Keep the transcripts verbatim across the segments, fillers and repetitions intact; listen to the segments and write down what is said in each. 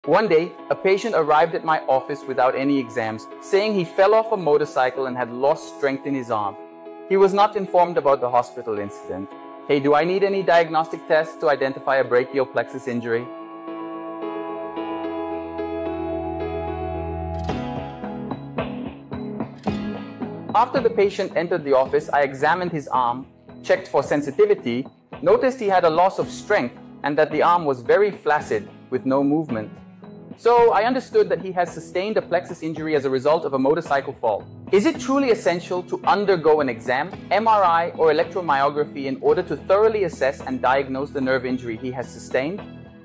One day, a patient arrived at my office without any exams, saying he fell off a motorcycle and had lost strength in his arm. He was not informed about the hospital incident. Hey, do I need any diagnostic tests to identify a brachial plexus injury? After the patient entered the office, I examined his arm, checked for sensitivity, noticed he had a loss of strength and that the arm was very flaccid with no movement. So I understood that he has sustained a plexus injury as a result of a motorcycle fall. Is it truly essential to undergo an exam, M R I or electromyography in order to thoroughly assess and diagnose the nerve injury he has sustained?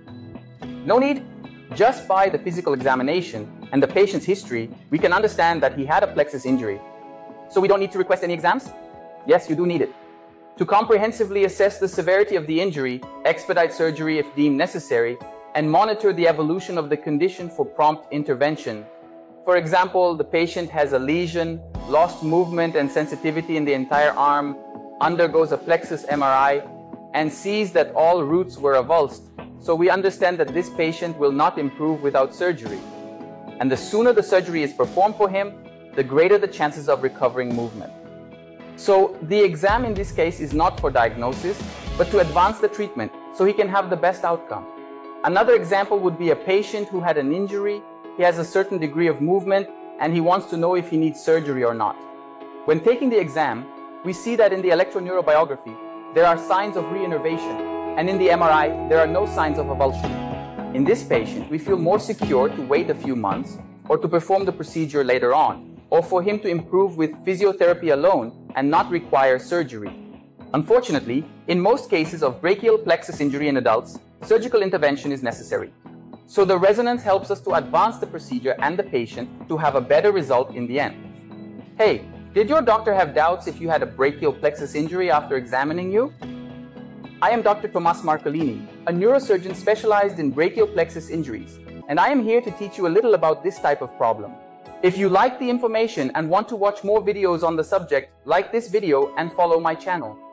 No need. Just by the physical examination and the patient's history, we can understand that he had a plexus injury. So we don't need to request any exams? Yes, you do need it. To comprehensively assess the severity of the injury, expedite surgery if deemed necessary, and monitor the evolution of the condition for prompt intervention. For example, the patient has a lesion, lost movement and sensitivity in the entire arm, undergoes a plexus M R I, and sees that all roots were avulsed. So we understand that this patient will not improve without surgery. And the sooner the surgery is performed for him, the greater the chances of recovering movement. So the exam in this case is not for diagnosis, but to advance the treatment so he can have the best outcome. Another example would be a patient who had an injury, he has a certain degree of movement, and he wants to know if he needs surgery or not. When taking the exam, we see that in the electroneurobiography, there are signs of reinnervation, and in the M R I, there are no signs of avulsion. In this patient, we feel more secure to wait a few months or to perform the procedure later on, or for him to improve with physiotherapy alone and not require surgery. Unfortunately, in most cases of brachial plexus injury in adults, surgical intervention is necessary. So the resonance helps us to advance the procedure and the patient to have a better result in the end. Hey, did your doctor have doubts if you had a brachial plexus injury after examining you? I am Doctor Tomas Marcolini, a neurosurgeon specialized in brachial plexus injuries, and I am here to teach you a little about this type of problem. If you like the information and want to watch more videos on the subject, like this video and follow my channel.